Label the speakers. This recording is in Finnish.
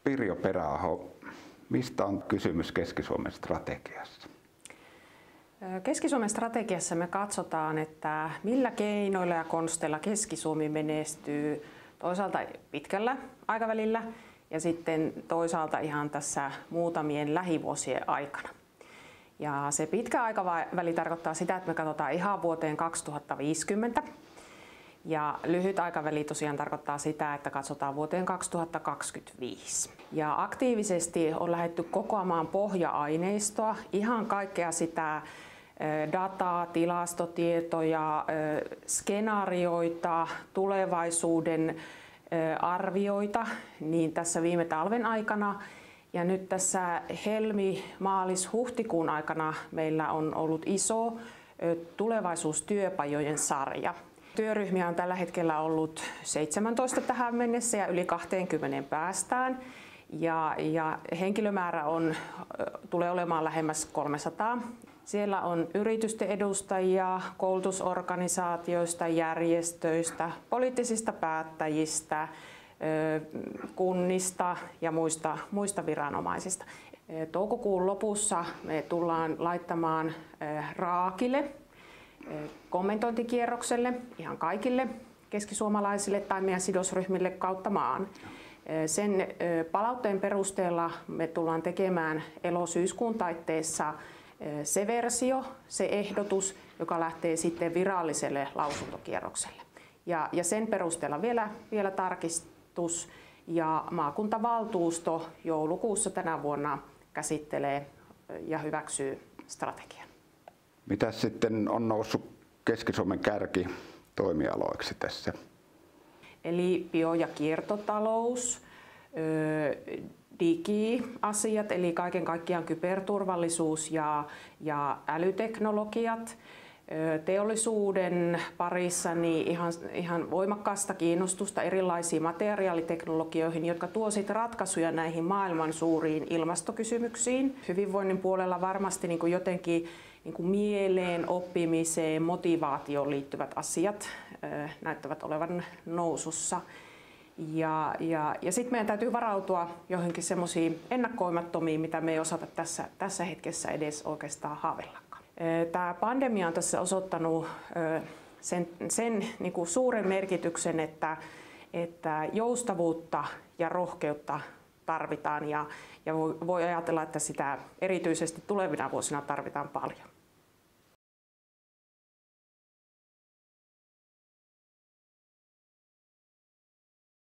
Speaker 1: Pirjo Peräaho, mistä on kysymys Keski-Suomen strategiassa?
Speaker 2: Keski-Suomen strategiassa me katsotaan, että millä keinoilla ja konsteilla Keski-Suomi menestyy toisaalta pitkällä aikavälillä ja sitten toisaalta ihan tässä muutamien lähivuosien aikana. Ja se pitkä aikaväli tarkoittaa sitä, että me katsotaan ihan vuoteen 2050. Ja lyhyt aikaväli tosiaan tarkoittaa sitä, että katsotaan vuoteen 2025. Ja aktiivisesti on lähdetty kokoamaan pohja-aineistoa, ihan kaikkea sitä dataa, tilastotietoja, skenaarioita, tulevaisuuden arvioita niin tässä viime talven aikana. Ja nyt tässä helmi-maalis-huhtikuun aikana meillä on ollut iso tulevaisuustyöpajojen sarja. Työryhmiä on tällä hetkellä ollut 17 tähän mennessä ja yli 20 päästään. Ja henkilömäärä tulee olemaan lähemmäs 300. Siellä on yritysten edustajia, koulutusorganisaatioista, järjestöistä, poliittisista päättäjistä, kunnista ja muista viranomaisista. Toukokuun lopussa me tullaan laittamaan Raakile kommentointikierrokselle ihan kaikille keskisuomalaisille tai meidän sidosryhmille kautta maan. Sen palautteen perusteella me tullaan tekemään elo-syyskuun taitteessa se versio, se ehdotus, joka lähtee sitten viralliselle lausuntokierrokselle. Ja sen perusteella vielä tarkistus ja maakuntavaltuusto joulukuussa tänä vuonna käsittelee ja hyväksyy strategian.
Speaker 1: Mitä sitten on noussut Keski-Suomen kärkitoimialoiksi tässä?
Speaker 2: Eli bio- ja kiertotalous, digiasiat, eli kaiken kaikkiaan kyberturvallisuus ja älyteknologiat. Teollisuuden parissa niin ihan voimakkaasta kiinnostusta erilaisiin materiaaliteknologioihin, jotka tuovat ratkaisuja näihin maailman suuriin ilmastokysymyksiin. Hyvinvoinnin puolella varmasti jotenkin mieleen, oppimiseen, motivaatioon liittyvät asiat näyttävät olevan nousussa. Ja sitten meidän täytyy varautua johonkin semmoisiin ennakoimattomiin, mitä me ei osata tässä hetkessä edes oikeastaan haaveillakaan. Tämä pandemia on tässä osoittanut sen suuren merkityksen, että joustavuutta ja rohkeutta tarvitaan ja voi ajatella, että sitä erityisesti tulevina vuosina tarvitaan paljon.